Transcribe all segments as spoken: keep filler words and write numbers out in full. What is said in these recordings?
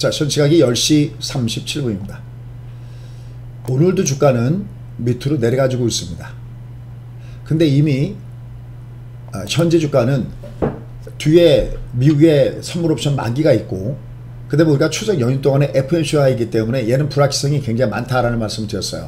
자, 현 시각이 열 시 삼십칠 분입니다. 오늘도 주가는 밑으로 내려가지고 있습니다. 근데 이미 현재 주가는 뒤에 미국의 선물 옵션 만기가 있고, 그 다음에 우리가 추석 연휴 동안에 에프오엠씨와이기 때문에 얘는 불확실성이 굉장히 많다라는 말씀을 드렸어요.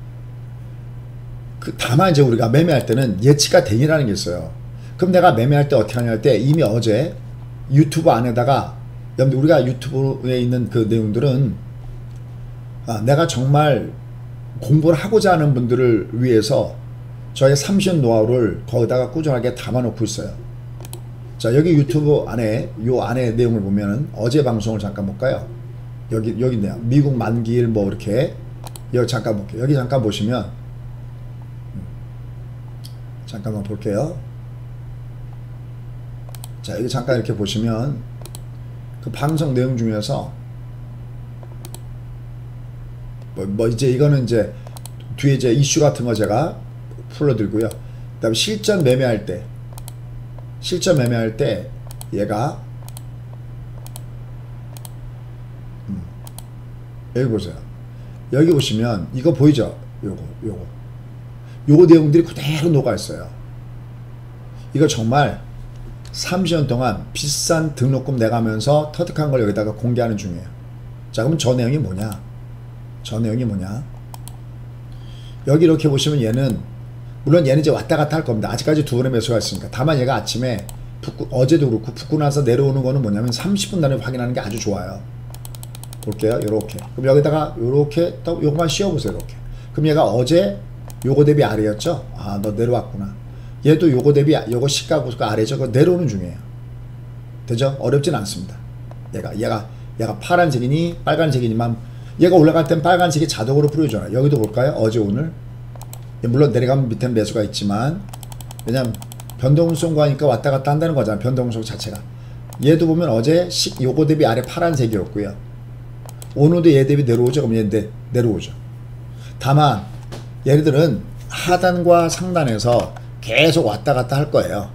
그 다만 이제 우리가 매매할 때는 예측가 되니라는 게 있어요. 그럼 내가 매매할 때 어떻게 하냐 할 때, 이미 어제 유튜브 안에다가, 여러분들 우리가 유튜브에 있는 그 내용들은 아, 내가 정말 공부를 하고자 하는 분들을 위해서 저의 삼십 년 노하우를 거기다가 꾸준하게 담아놓고 있어요. 자, 여기 유튜브 안에 요 안에 내용을 보면은 어제 방송을 잠깐 볼까요? 여기 여기 있네요. 미국 만기일 뭐 이렇게 여기 잠깐 볼게요. 여기 잠깐 보시면 잠깐만 볼게요. 자, 여기 잠깐 이렇게 보시면 그 방송 내용 중에서 뭐, 뭐 이제 이거는 이제 뒤에 이제 이슈 같은 거 제가 풀어드리고요. 그 다음에 실전 매매할 때 실전 매매할 때 얘가 음, 여기 보세요. 여기 보시면 이거 보이죠? 요거 요거 요거 내용들이 그대로 녹아있어요. 이거 정말 삼십 년 동안 비싼 등록금 내가면서 터득한 걸 여기다가 공개하는 중이에요. 자, 그럼 저 내용이 뭐냐? 저 내용이 뭐냐? 여기 이렇게 보시면 얘는, 물론 얘는 이제 왔다 갔다 할 겁니다. 아직까지 두 번의 매수가 있으니까. 다만 얘가 아침에 붙고, 어제도 그렇고 붙고 나서 내려오는 거는 뭐냐면 삼십 분 단위 확인하는 게 아주 좋아요. 볼게요. 요렇게. 그럼 여기다가 요렇게 또 요거만 씌워보세요. 이렇게. 그럼 얘가 어제 요거 대비 아래였죠? 아, 너 내려왔구나. 얘도 요거 대비 요거 시가고가 아래죠? 그거 내려오는 중이에요. 되죠? 어렵진 않습니다. 얘가 얘가 얘가 파란색이니 빨간색이니만, 얘가 올라갈 땐 빨간색이 자동으로 뿌려줘요. 여기도 볼까요? 어제 오늘 물론 내려가면 밑에 매수가 있지만, 왜냐면 변동성과 하니까 왔다 갔다 한다는 거잖아요. 변동성 자체가. 얘도 보면 어제 식 요거 대비 아래 파란색이었고요. 오늘도 얘 대비 내려오죠. 그럼 얘 내, 내려오죠. 다만 얘네들은 하단과 상단에서 계속 왔다 갔다 할 거예요.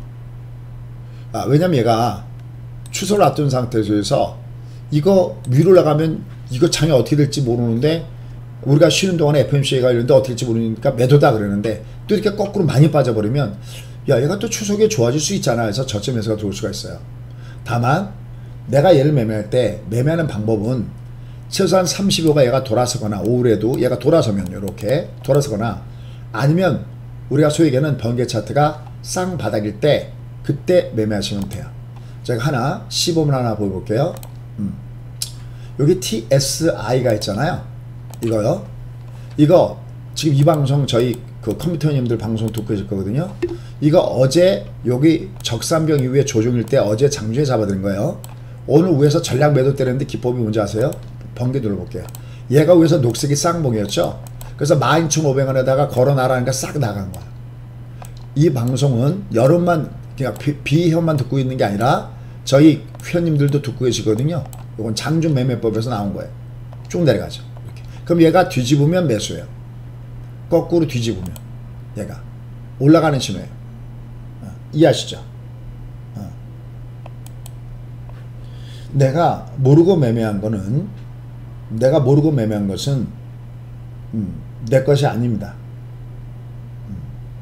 아, 왜냐면 얘가 추세를 앞둔 상태에서 이거 위로 나가면 이거 장이 어떻게 될지 모르는데, 우리가 쉬는 동안에 에프오엠씨가 이런데 어떻게 될지 모르니까 매도다 그러는데, 또 이렇게 거꾸로 많이 빠져버리면 야, 얘가 또 추석에 좋아질 수 있잖아 해서 저점 매수가 들어올 수가 있어요. 다만 내가 얘를 매매할 때 매매하는 방법은 최소한 삼십오가 얘가 돌아서거나, 오후에도 얘가 돌아서면 이렇게 돌아서거나, 아니면 우리가 소위 얘기하는 번개 차트가 쌍바닥일 때 그때 매매하시면 돼요. 제가 하나 시범을 하나 보여볼게요. 음. 여기 티에스아이가 있잖아요. 이거요. 이거 지금 이 방송 저희 그 컴퓨터님들 방송 듣고 계실 거거든요. 이거 어제 여기 적산병 이후에 조정일 때 어제 장중에 잡아드린 거예요. 오늘 위에서 전략 매도 때렸는데 기법이 뭔지 아세요? 번개 눌러볼게요. 얘가 위에서 녹색이 쌍봉이었죠. 그래서 만 이천오백 원에다가 걸어놔라니까 싹 나간 거야. 이 방송은 여러분만 그냥 비회원만 듣고 있는 게 아니라 저희 회원님들도 듣고 계시거든요. 이건 장중 매매법에서 나온 거예요. 쭉 내려가죠. 이렇게. 그럼 얘가 뒤집으면 매수예요. 거꾸로 뒤집으면 얘가 올라가는 신호예요. 어, 이해하시죠? 어. 내가 모르고 매매한 거는 내가 모르고 매매한 것은 음, 내 것이 아닙니다. 음.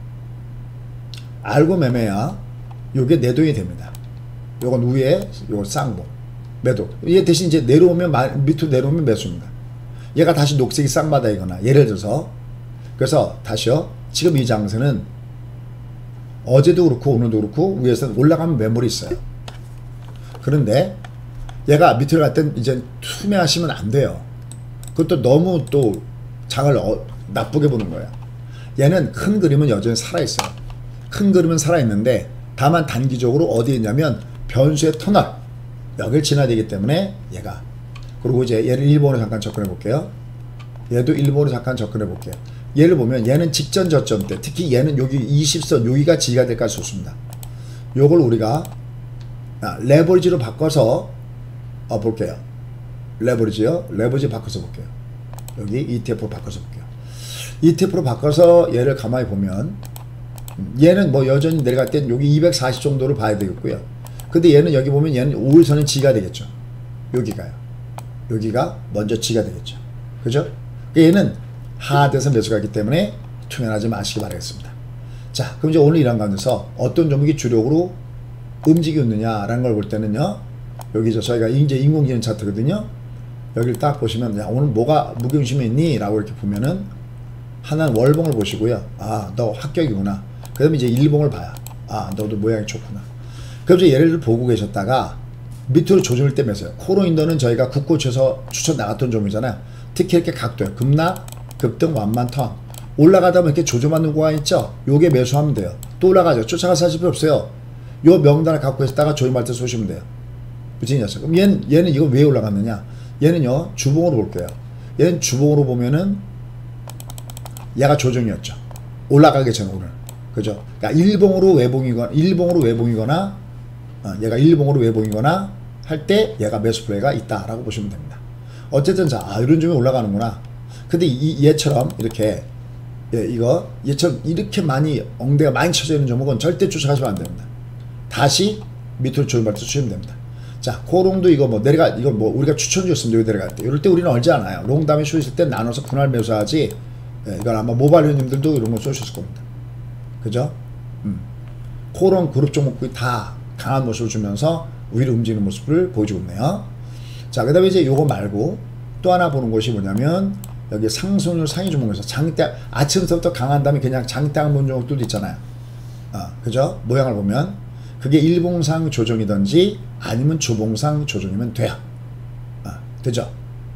알고 매매야 요게 내 돈이 됩니다. 요건 위에 요건 쌍봉 매도. 얘 대신 이제 내려오면 밑으로 내려오면 매수입니다. 얘가 다시 녹색이 쌍바닥이거나, 예를 들어서, 그래서 다시요. 지금 이 장세는 어제도 그렇고 오늘도 그렇고 위에서 올라가면 매물이 있어요. 그런데 얘가 밑으로 갈 땐 이제 투매하시면 안 돼요. 그것도 너무 또 장을 어, 나쁘게 보는 거예요. 얘는 큰 그림은 여전히 살아있어요. 큰 그림은 살아있는데 다만 단기적으로 어디에 있냐면 변수의 터널 여길 지나야 되기 때문에 얘가, 그리고 이제 얘를 일본으로 잠깐 접근해 볼게요. 얘도 일본으로 잠깐 접근해 볼게요. 얘를 보면 얘는 직전 저점 때, 특히 얘는 여기 이십 선 여기가 지지가 될까지 좋습니다. 요걸 우리가 아, 레버리지로 바꿔서 어, 볼게요. 레버리지요. 레버리지 바꿔서 볼게요. 여기 이티에프로 바꿔서 볼게요. 이티에프로 바꿔서 얘를 가만히 보면 얘는 뭐 여전히 내려갈 땐 여기 이백사십 정도를 봐야 되겠고요. 근데 얘는 여기 보면 얘는 오 일선은 지가 되겠죠. 여기가요. 여기가 먼저 G가 되겠죠. 그죠? 얘는 하한테서 매수가 있기 때문에 투면하지 마시기 바라겠습니다. 자, 그럼 이제 오늘 이런 가운데서 어떤 종목이 주력으로 움직이고 있느냐라는 걸 볼 때는요, 여기 저 저희가 이제 인공지능 차트거든요. 여기를 딱 보시면, 야, 오늘 뭐가 무게중심에 있니? 라고 이렇게 보면은, 하나는 월봉을 보시고요. 아, 너 합격이구나. 그 다음에 이제 일봉을 봐요. 아, 너도 모양이 좋구나. 그럼 이제 얘를 보고 계셨다가, 밑으로 조정일 때 매서요. 코로인더는 저희가 국고쳐서 추천 나갔던 종목이잖아요. 특히 이렇게 각도요. 급락, 급등, 완만, 턴. 올라가다 보면 이렇게 조정받는 구간 있죠? 요게 매수하면 돼요. 또 올라가죠. 쫓아가서 하실 필요 없어요. 요 명단을 갖고 있다가 조정받을 때 쏘시면 돼요. 그치, 녀석. 그럼 얘는, 얘는 이거 왜 올라갔느냐? 얘는요, 주봉으로 볼게요. 얘는 주봉으로 보면은, 얘가 조정이었죠. 올라가기 전에 오늘. 그죠? 그러니까 일봉으로 외봉이거나, 일봉으로 외봉이거나, 어, 얘가 일봉으로 외봉이거나 할 때 얘가 매수 플레이가 있다라고 보시면 됩니다. 어쨌든 자, 아, 이런 종이 올라가는구나. 근데 이, 얘처럼 이렇게, 예, 이거, 얘처럼 이렇게 많이, 엉대가 많이 쳐져 있는 종목은 절대 쫓아가시면 안 됩니다. 다시 밑으로 조정받을 때 주시면 됩니다. 자, 코롱도 이거 뭐 내려가, 이거 뭐 우리가 추천 줬으면 여기 내려갈 때. 이럴 때 우리는 얼지 않아요. 롱 다음에 쇼 있을 때 나눠서 분할 매수하지. 예, 이건 아마 모바일 회원님들도 이런 거 쏘셨을 겁니다. 그죠? 음. 코롱 그룹 종목들이 다 강한 모습을 주면서 위로 움직이는 모습을 보여주고 있네요. 자, 그 다음에 이제 요거 말고 또 하나 보는 것이 뭐냐면, 여기 상승률 상위 종목에서 장대, 아침부터 강한 다음에 그냥 장대항 본 종목들도 있잖아요. 아, 그죠? 모양을 보면. 그게 일봉상 조정이든지 아니면 주봉상 조정이면 돼요. 아, 되죠?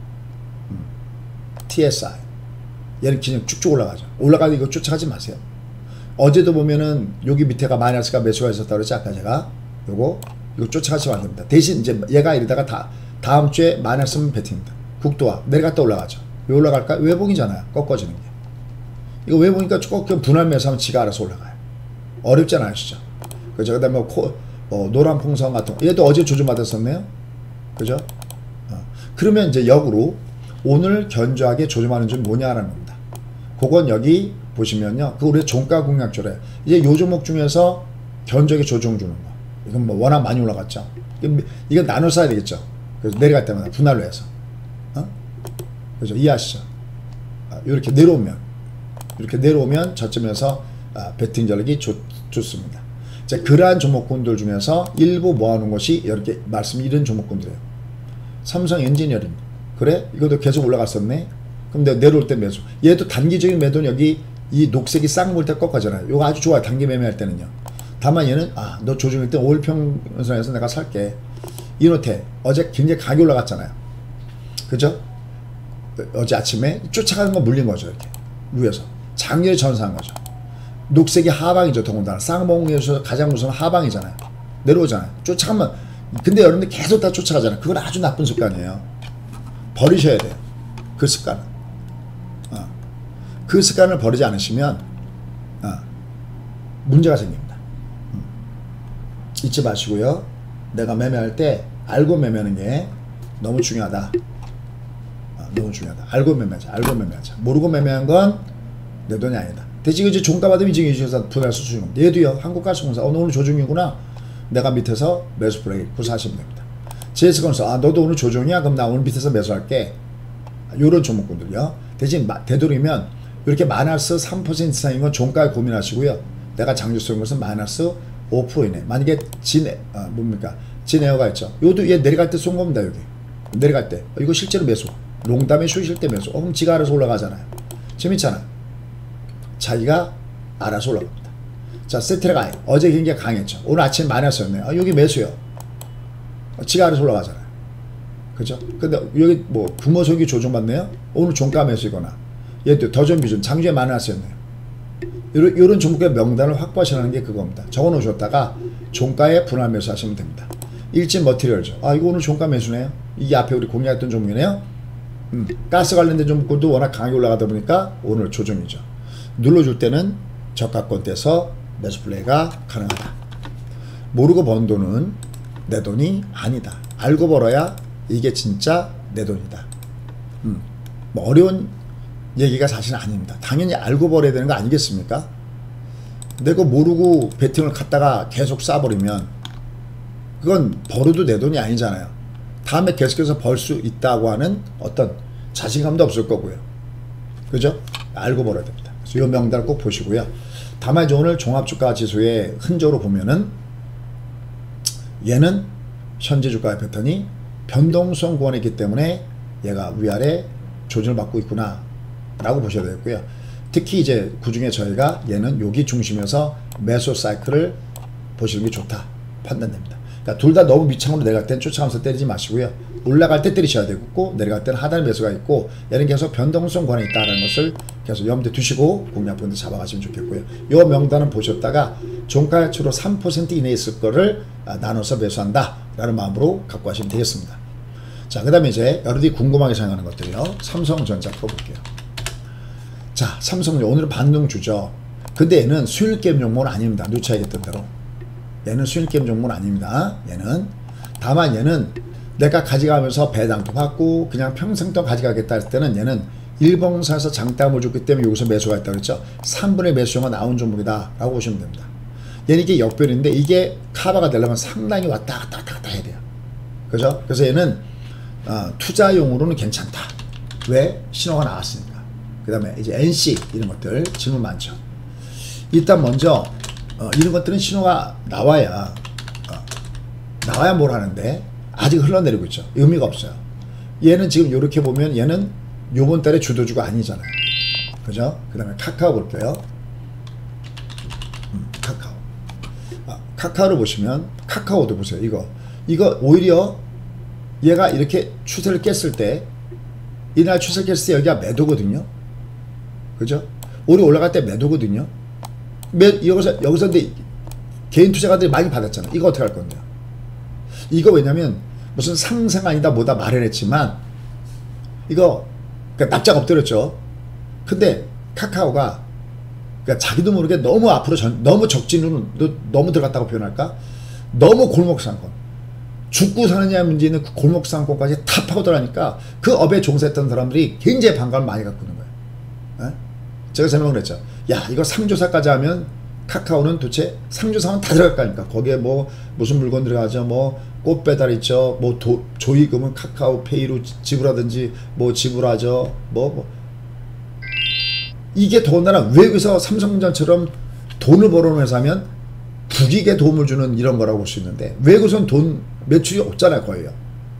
음. 티에스아이. 얘는 그냥 쭉쭉 올라가죠. 올라가도 이거 쫓아가지 마세요. 어제도 보면은 여기 밑에가 마이너스가 매수가 있었다고 그랬지, 아까 제가. 요거, 이거 쫓아가시면 안 됩니다. 대신 이제 얘가 이러다가 다, 다음 주에 마이너스면 배팅입니다. 국도화. 내려갔다 올라가죠. 왜 올라갈까? 외봉이잖아요. 꺾어지는 게. 이거 외봉이니까 꺾여 분할 매수하면 지가 알아서 올라가요. 어렵지 않아요, 진짜. 그죠? 그 다음에 코, 어, 노란 풍선 같은 거. 얘도 어제 조정받았었네요. 그죠? 어. 그러면 이제 역으로 오늘 견조하게 조정하는 점 뭐냐라는 겁니다. 그건 여기 보시면요. 그 우리 종가 공략조래. 이제 요 종목 중에서 견조하게 조정 주는 거. 이건 뭐 워낙 많이 올라갔죠. 이건, 이건 나눠 써야 되겠죠. 그래서 내려갈 때마다 분할로 해서. 어? 그죠? 이해하시죠? 아, 이렇게 내려오면. 이렇게 내려오면 저점에서 아, 배팅 전략이 좋, 좋습니다. 자, 그러한 종목군들 중에서 일부 모아놓은 것이 이렇게 말씀 이런 종목군들이에요. 삼성 엔지니어링. 그래? 이것도 계속 올라갔었네? 그럼 내가 내려올 때 매수. 얘도 단기적인 매도는 여기 이 녹색이 싹 몰 때 꺾어잖아요. 이거 아주 좋아요. 단기 매매할 때는요. 다만 얘는, 아, 너 조정일 때 오일평선에서 내가 살게. 이노테. 어제 굉장히 가격이 올라갔잖아요. 그죠? 어제 아침에 쫓아가는 거 물린 거죠. 이렇게. 위에서. 작년에 전사한 거죠. 녹색이 하방이죠. 더군다나 쌍봉에서 가장 무서운 하방이잖아요. 내려오잖아요. 쫓아가면, 근데 여러분들 계속 다 쫓아가잖아요. 그건 아주 나쁜 습관이에요. 버리셔야 돼요. 그 습관은. 어. 그 습관을 버리지 않으시면 어. 문제가 생깁니다. 음. 잊지 마시고요. 내가 매매할 때 알고 매매하는 게 너무 중요하다. 어, 너무 중요하다. 알고 매매하자. 알고 매매하자. 모르고 매매한 건 내 돈이 아니다. 대신 이제 종가 받으면 이제 유지해서 분할 수준인 겁니다. 얘도요. 한국가스공사. 어, 너 오늘 조정이구나. 내가 밑에서 매수 플레이 구사하시면 됩니다. 제이에스건설. 아, 너도 오늘 조정이야? 그럼 나 오늘 밑에서 매수할게. 요런 종목군들요. 대신 되도록이면 이렇게 마이너스 삼 퍼센트 이상인 건 종가에 고민하시고요. 내가 장주 쏘는 것은 마이너스 오 퍼센트 이내. 만약에 진에, 아, 뭡니까? 진에어가 있죠. 요도 얘 내려갈 때 쏜 겁니다, 여기. 내려갈 때. 어, 이거 실제로 매수. 롱담에 쇼실 때 매수. 어, 그럼 지가 알아서 올라가잖아요. 재밌잖아. 자기가 알아서 올라갑니다. 자, 세트레가 어제 굉장히 강했죠. 오늘 아침 마이너스였네요. 아, 여기 매수요. 어, 지가 알아서 올라가잖아요. 그죠? 근데 여기 뭐 금호석이 조정받네요. 오늘 종가 매수이거나 얘도 더전 비중 장주에 마이너스였네요. 요런, 요런 종목의 명단을 확보하시라는 게 그겁니다. 적어 놓으셨다가 종가에 분할 매수하시면 됩니다. 일진 머티리얼죠. 아, 이거 오늘 종가 매수네요. 이게 앞에 우리 공략했던 종목이네요. 음, 가스 관련된 종목도 워낙 강하게 올라가다 보니까 오늘 조정이죠. 눌러줄 때는 저가권 떼서 매수 플레이가 가능하다. 모르고 번 돈은 내 돈이 아니다. 알고 벌어야 이게 진짜 내 돈이다. 음, 뭐 어려운 얘기가 사실은 아닙니다. 당연히 알고 벌어야 되는 거 아니겠습니까? 내가 모르고 베팅을 갖다가 계속 쏴버리면 그건 벌어도 내 돈이 아니잖아요. 다음에 계속해서 벌 수 있다고 하는 어떤 자신감도 없을 거고요. 그죠? 알고 벌어야 됩니다. 그래서 이 명단을 꼭 보시고요. 다만 이제 오늘 종합주가 지수의 흔적으로 보면은 얘는 현재 주가의 패턴이 변동성 구간에 있기 때문에 얘가 위아래 조정을 받고 있구나 라고 보셔야 되겠고요. 특히 이제 그 중에 저희가 얘는 여기 중심에서 매수 사이클을 보시는 게 좋다 판단됩니다. 그러니까 둘 다 너무 밑창으로 내려갈 땐 쫓아가면서 때리지 마시고요. 올라갈 때 때리셔야 되고 내려갈 때는 하단 매수가 있고 얘는 계속 변동성 구간에 있다는 것을 계속 염두에 두시고 공략분들 잡아가시면 좋겠고요. 이 명단은 보셨다가 종가치로 삼 퍼센트 이내에 있을 거를 나눠서 매수한다 라는 마음으로 갖고 가시면 되겠습니다. 자, 그 다음에 이제 여러분들이 궁금하게 생각하는 것들이요. 삼성전자 풀어볼게요. 자, 삼성 오늘은 반등주죠. 근데 얘는 수익 게임 종목은 아닙니다. 놓쳐야겠던 대로. 얘는 수익 게임 종목은 아닙니다. 얘는 다만 얘는 내가 가져가면서 배당도 받고 그냥 평생 동안 가져가겠다 할 때는 얘는 일봉사에서 장담을 줬기 때문에 여기서 매수가 있다고 그랬죠. 삼분의 매수가 나온 종목이다 라고 보시면 됩니다. 얘는 이게 역별인데 이게 카바가 되려면 상당히 왔다 갔다 왔다 갔다 해야 돼요. 그죠? 그래서 얘는 어, 투자용으로는 괜찮다. 왜? 신호가 나왔으니까. 그 다음에 이제 엔씨 이런 것들 질문 많죠. 일단 먼저 어, 이런 것들은 신호가 나와야 어, 나와야 뭘 하는데 아직 흘러내리고 있죠. 의미가 없어요. 얘는 지금 이렇게 보면 얘는 요번 달에 주도주가 아니잖아요. 그죠? 그 다음에 카카오 볼게요. 음, 카카오. 아, 카카오를 보시면 카카오도 보세요. 이거 이거 오히려 얘가 이렇게 추세를 깼을 때 이날 추세를 깼을 때 여기가 매도거든요. 그죠? 오히려 올라갈 때 매도거든요. 매, 여기서 여기서 근데 개인 투자가들이 많이 받았잖아. 이거 어떻게 할 건데요? 이거 왜냐면 무슨 상생 아니다 뭐다 말을 했지만 이거 그러니까 납작 엎드렸죠. 근데 카카오가 그러니까 자기도 모르게 너무 앞으로 전, 너무 적진으로 너무 들어갔다고 표현할까? 너무 골목상권 죽고 사느냐 문제는 그 골목상권까지 다 파고 들어가니까 그 업에 종사했던 사람들이 굉장히 반감을 많이 갖고 있는 거예요. 에? 제가 설명을 했죠. 야 이거 상조사까지 하면 카카오는 도대체 상조사는 다 들어갈 거니까 거기에 뭐 무슨 물건 들어가죠. 뭐 꽃배달 있죠. 뭐 도, 조이금은 카카오페이로 지불하든지 뭐 지불하죠. 뭐, 뭐. 이게 더군다나 외국에서 삼성전처럼 돈을 벌어오는 회사면 국익에 도움을 주는 이런 거라고 볼 수 있는데 외국에서는 돈 매출이 없잖아요. 거의요.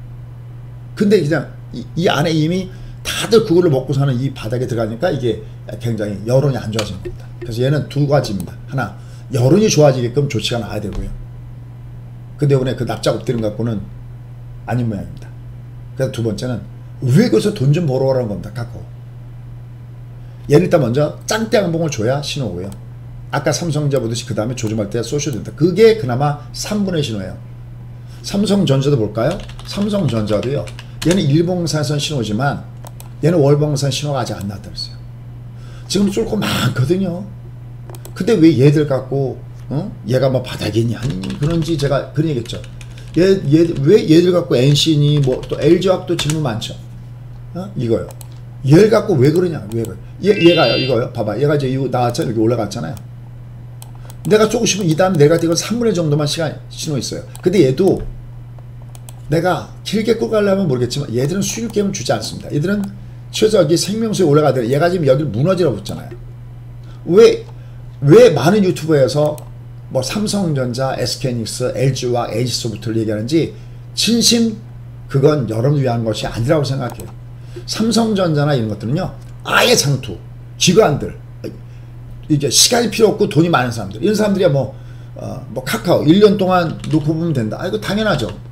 근데 그냥 이, 이 안에 이미 다들 그걸로 먹고 사는 이 바닥에 들어가니까 이게 굉장히 여론이 안 좋아지는 겁니다. 그래서 얘는 두 가지입니다. 하나, 여론이 좋아지게끔 조치가 나와야 되고요. 근데 오늘 그 납작 엎드림 갖고는 아닌 모양입니다. 그래서 두 번째는 외국에서 돈 좀 벌어오라는 겁니다. 카카오. 얘는 일단 먼저 짱대 항봉을 줘야 신호고요. 아까 삼성전자 보듯이 그 다음에 조정할 때 쏘셔야 된다. 그게 그나마 삼분의 신호예요. 삼성전자도 볼까요? 삼성전자도요. 얘는 일봉사선 신호지만 얘는 월봉산 신호가 아직 안 나왔다 그랬어요. 지금 쏠 거 많거든요. 근데 왜 얘들 갖고 어? 얘가 뭐 바닥이니 아니니 그런지 제가 그런 얘기했죠. 얘, 얘, 왜 얘들 갖고 엔씨니 뭐 또 엘지화학도 질문 많죠. 어? 이거요. 얘를 갖고 왜 그러냐. 왜 그래. 얘, 얘가요. 이거요. 봐봐. 얘가 이제 이거 나왔잖아요. 여기 올라갔잖아요. 내가 조금씩은 이 다음에 내가 이건 삼분의 정도만 시간 신호 있어요. 근데 얘도 내가 길게 끌고 가려면 모르겠지만 얘들은 수익 게임을 주지 않습니다. 얘들은 최소 여기 생명수에 올라가더라도 얘가 지금 여기 무너지라고 했잖아요. 왜, 왜 많은 유튜브에서 뭐 삼성전자, 에스케이하이닉스, 엘지화학, 에이지소프트를 얘기하는지 진심 그건 여러분을 위한 것이 아니라고 생각해요. 삼성전자나 이런 것들은요 아예 장투, 기관들 이게 시간이 필요 없고 돈이 많은 사람들 이런 사람들이야 뭐, 어, 뭐 카카오 일 년 동안 놓고 보면 된다. 아 이거 당연하죠.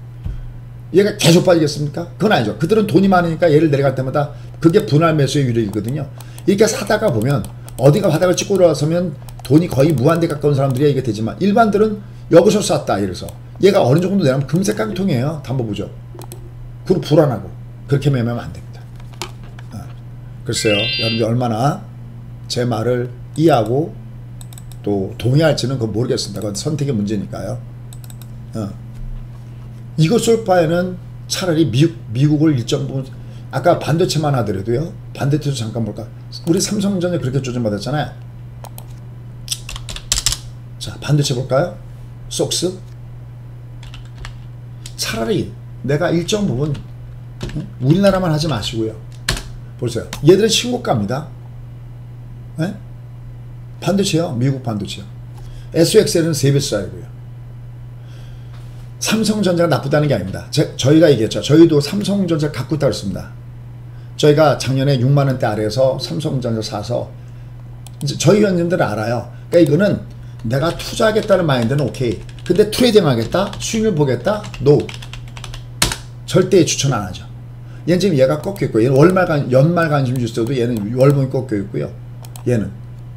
얘가 계속 빠지겠습니까? 그건 아니죠. 그들은 돈이 많으니까 얘를 내려갈 때마다 그게 분할 매수의 유력이거든요. 이렇게 사다가 보면 어디가 바닥을 찍고 올라서면 돈이 거의 무한대 가까운 사람들이야 이게 되지만 일반들은 여기서 쐈다 이래서 얘가 어느 정도 내려면 금세 깡통이에요. 담보보죠. 그리고 불안하고 그렇게 매매하면 안 됩니다. 어. 글쎄요. 여러분이 얼마나 제 말을 이해하고 또 동의할지는 그건 모르겠습니다. 그건 선택의 문제니까요. 어. 이거 쏠 바에는 차라리 미국, 미국을 일정 부분 아까 반도체만 하더라도요. 반도체도 잠깐 볼까. 우리 삼성전자 그렇게 조정받았잖아요. 자 반도체 볼까요? 속스 차라리 내가 일정 부분 우리나라만 하지 마시고요. 보세요. 얘들은 신고가입니다. 네? 반도체요. 미국 반도체요. 에스유엑스엘은 세 배 싸이고요. 삼성전자가 나쁘다는 게 아닙니다. 제, 저희가 얘기했죠. 저희도 삼성전자 갖고 있다고 했습니다. 저희가 작년에 육만 원대 아래에서 삼성전자 사서 이제 저희 회원님들은 알아요. 그러니까 이거는 내가 투자하겠다는 마인드는 오케이. 근데 트레이딩 하겠다? 수익을 보겠다? 노. 절대 추천 안 하죠. 얘는 지금 얘가 꺾여 있고, 얘는 월말 간, 연말 관심 주스도 얘는 월봉이 꺾여 있고요. 얘는.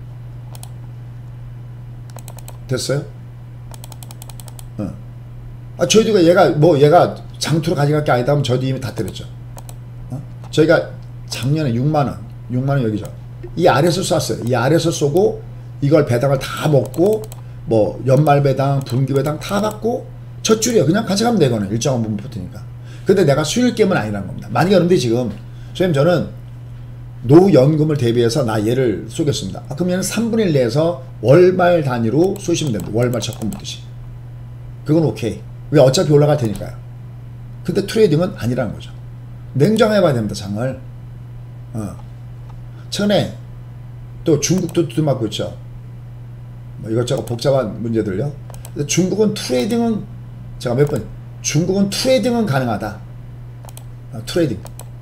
됐어요? 어. 아, 저희도 얘가, 뭐, 얘가 장투로 가져갈 게 아니다 하면 저희도 이미 다 때렸죠. 어? 저희가 작년에 육만 원, 육만 원 여기죠. 이 아래에서 쐈어요. 이 아래에서 쏘고, 이걸 배당을 다 먹고, 뭐, 연말 배당, 분기 배당 다 받고, 첫 줄이에요. 그냥 가져가면 되거든요. 일정한 부분 붙으니까. 근데 내가 수익 게임은 아니라는 겁니다. 만약에 여러분들이 지금, 선생님 저는 노연금을 대비해서 나 얘를 쏘겠습니다. 아, 그럼 얘는 삼분의 일 내에서 월말 단위로 쏘시면 됩니다. 월말 적금 붙듯이. 그건 오케이. 왜 어차피 올라갈 테니까요. 근데 트레이딩은 아니라는 거죠. 냉정해 봐야 됩니다. 장을. 어. 최근에 또 중국도 두드맞고 있죠. 뭐 이것저것 복잡한 문제들요. 근데 중국은 트레이딩은 제가 몇 번 중국은 트레이딩은 가능하다. 어, 트레이딩.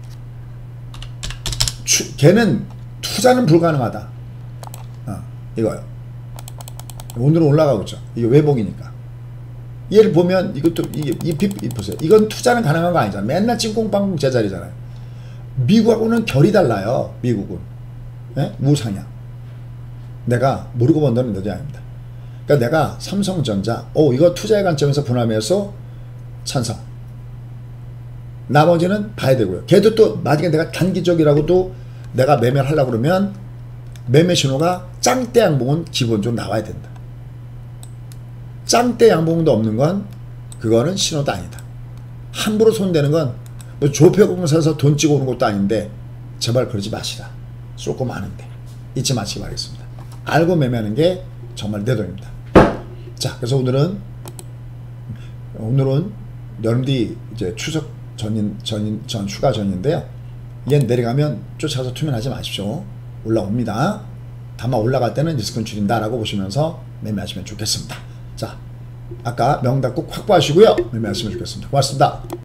추, 걔는 투자는 불가능하다. 어, 이거요. 오늘은 올라가고 있죠. 이게 외봉이니까. 얘를 보면 이것도 이게 이, 이, 이 보세요. 이건 투자는 가능한 거 아니잖아요. 맨날 찐꽁빵 제자리잖아요. 미국하고는 결이 달라요. 미국은 예? 우상향. 내가 모르고 번다는 너도 아닙니다. 그러니까 내가 삼성전자, 오 이거 투자의 관점에서 분할해서 찬성. 나머지는 봐야 되고요. 걔도 또 나중에 내가 단기적이라고도 내가 매매를 하려고 그러면 매매 신호가 짱대 양봉은 기본적으로 나와야 된다. 짱대 양봉도 없는 건 그거는 신호도 아니다. 함부로 손대는 건 뭐 조폐공을 사서 돈 찍어 오는 것도 아닌데 제발 그러지 마시라. 쏠 거 많은데 잊지 마시기 바라겠습니다. 알고 매매하는 게 정말 내 돈입니다. 자, 그래서 오늘은 오늘은 여름뒤 이제 추석 전인 전인 전 휴가 전인데요. 얘 내려가면 쫓아서 투면하지 마십시오. 올라옵니다. 다만 올라갈 때는 리스크는 줄인다라고 보시면서 매매하시면 좋겠습니다. 자, 아까 명단 꼭 확보하시고요. 매매하시면 좋겠습니다. 고맙습니다.